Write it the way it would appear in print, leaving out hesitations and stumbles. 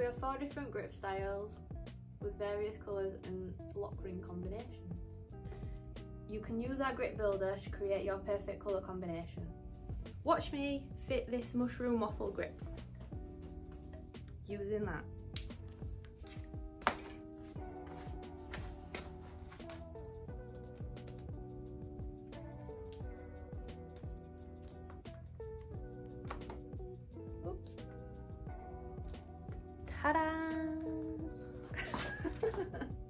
There are 4 different grip styles with various colours and lock ring combination. You can use our grip builder to create your perfect colour combination. Watch me fit this mushroom waffle grip using that. Oops. Ta-da!